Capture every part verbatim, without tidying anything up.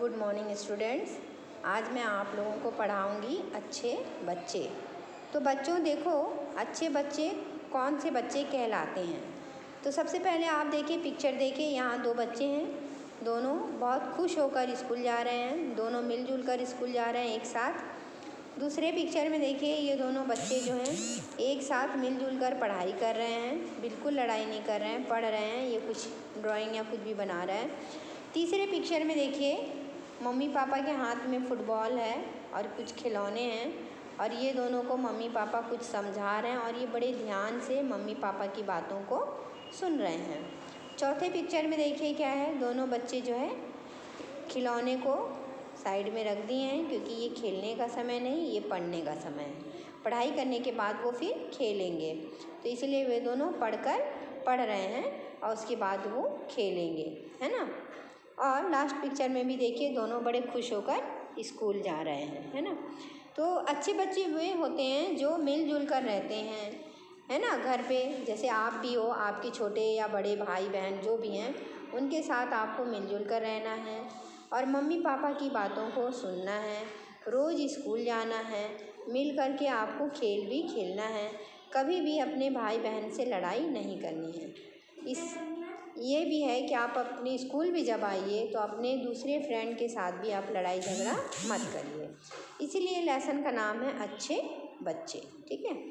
Good morning students. आज मैं आप लोगों को पढ़ाऊंगी अच्छे बच्चे। तो बच्चों देखो, अच्छे बच्चे कौन से बच्चे कहलाते हैं। तो सबसे पहले आप देखिए, पिक्चर देखिए, यहाँ दो बच्चे हैं। दोनों बहुत खुश होकर स्कूल जा रहे हैं। दोनों मिलजुल कर स्कूल जा रहे हैं एक साथ। दूसरे पिक्चर में देखिए, ये दोनों बच्चे जो हैं एक साथ मिलजुल कर पढ़ाई कर रहे हैं। बिल्कुल लड़ाई नहीं कर रहे हैं, पढ़ रहे हैं। ये कुछ ड्राइंग या कुछ भी बना रहे हैं। तीसरे पिक्चर में देखिए, मम्मी पापा के हाथ में फुटबॉल है और कुछ खिलौने हैं और ये दोनों को मम्मी पापा कुछ समझा रहे हैं और ये बड़े ध्यान से मम्मी पापा की बातों को सुन रहे हैं। चौथे पिक्चर में देखिए क्या है, दोनों बच्चे जो है खिलौने को साइड में रख दिए हैं क्योंकि ये खेलने का समय नहीं, ये पढ़ने का समय है। पढ़ाई करने के बाद वो फिर खेलेंगे, तो इसलिए वे दोनों पढ़कर पढ़ रहे हैं और उसके बाद वो खेलेंगे, है ना। और लास्ट पिक्चर में भी देखिए, दोनों बड़े खुश होकर स्कूल जा रहे हैं, है ना। तो अच्छे बच्चे वे होते हैं जो मिलजुल कर रहते हैं, है ना। घर पे जैसे आप भी हो, आपके छोटे या बड़े भाई बहन जो भी हैं, उनके साथ आपको मिलजुल कर रहना है और मम्मी पापा की बातों को सुनना है। रोज़ स्कूल जाना है, मिल कर के आपको खेल भी खेलना है। कभी भी अपने भाई बहन से लड़ाई नहीं करनी है। इस ये भी है कि आप अपने स्कूल भी जब आइए तो अपने दूसरे फ्रेंड के साथ भी आप लड़ाई झगड़ा मत करिए। इसीलिए लेसन का नाम है अच्छे बच्चे, ठीक है।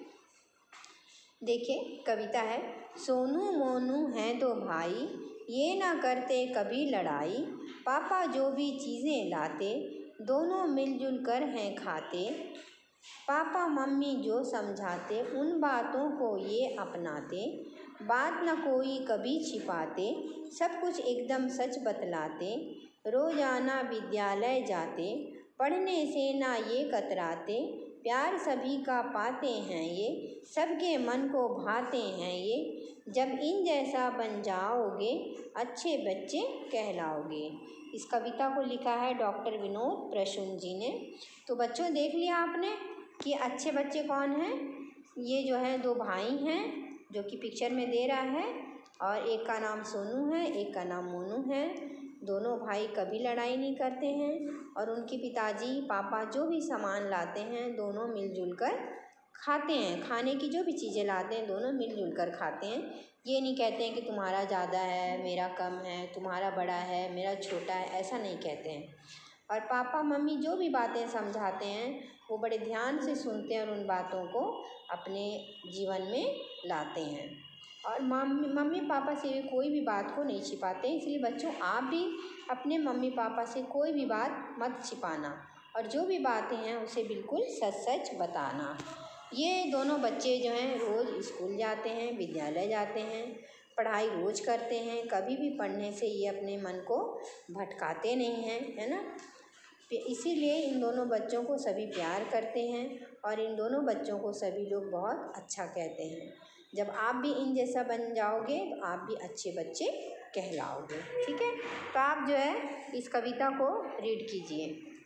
देखिए कविता है, सोनू मोनू हैं दो भाई, ये ना करते कभी लड़ाई। पापा जो भी चीज़ें लाते, दोनों मिलजुल कर हैं खाते। पापा मम्मी जो समझाते, उन बातों को ये अपनाते। बात न कोई कभी छिपाते, सब कुछ एकदम सच बतलाते। रोजाना विद्यालय जाते, पढ़ने से ना ये कतराते। प्यार सभी का पाते हैं ये, सबके मन को भाते हैं ये। जब इन जैसा बन जाओगे, अच्छे बच्चे कहलाओगे। इस कविता को लिखा है डॉक्टर विनोद प्रसून जी ने। तो बच्चों देख लिया आपने कि अच्छे बच्चे कौन हैं। ये जो है दो भाई हैं जो कि पिक्चर में दे रहा है, और एक का नाम सोनू है, एक का नाम मोनू है। दोनों भाई कभी लड़ाई नहीं करते हैं और उनके पिताजी पापा जो भी सामान लाते हैं, दोनों मिलजुल कर खाते हैं। खाने की जो भी चीज़ें लाते हैं, दोनों मिलजुल कर खाते हैं। ये नहीं कहते हैं कि तुम्हारा ज़्यादा है, मेरा कम है, तुम्हारा बड़ा है, मेरा छोटा है, ऐसा नहीं कहते हैं। और पापा मम्मी जो भी बातें समझाते हैं, वो बड़े ध्यान से सुनते हैं और उन बातों को अपने जीवन में लाते हैं। और मम्मी मम्मी पापा से वे कोई भी बात को नहीं छिपाते। इसलिए बच्चों, आप भी अपने मम्मी पापा से कोई भी बात मत छिपाना और जो भी बातें हैं उसे बिल्कुल सच सच बताना। ये दोनों बच्चे जो हैं रोज़ स्कूल जाते हैं, विद्यालय जाते हैं, पढ़ाई रोज़ करते हैं। कभी भी पढ़ने से ये अपने मन को भटकाते नहीं हैं, है ना। इसीलिए इन दोनों बच्चों को सभी प्यार करते हैं और इन दोनों बच्चों को सभी लोग बहुत अच्छा कहते हैं। जब आप भी इन जैसा बन जाओगे तो आप भी अच्छे बच्चे कहलाओगे, ठीक है। तो आप जो है इस कविता को रीड कीजिए।